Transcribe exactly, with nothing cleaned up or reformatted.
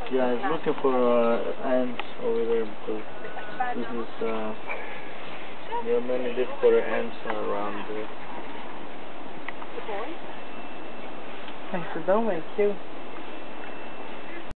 Yeah, I was looking for uh, ants over there because this is uh, there are many different ants around there. Esse dá um I Q.